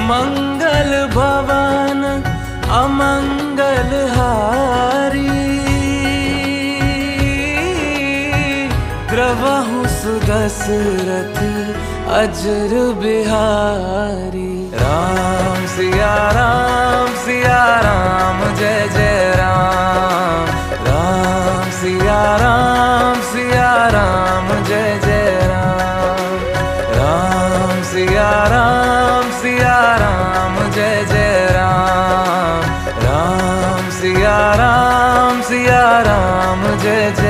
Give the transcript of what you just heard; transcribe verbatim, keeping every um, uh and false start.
मंगल भवन अमंगल हारी, ग्रवहु सुदशरथ अजर बिहारी। राम सिया राम सिया राम जय जय राम, राम सिया राम सिया राम जय जय राम, राम सिया राम सिया राम जय जय राम, राम सिया राम सिया राम जय जय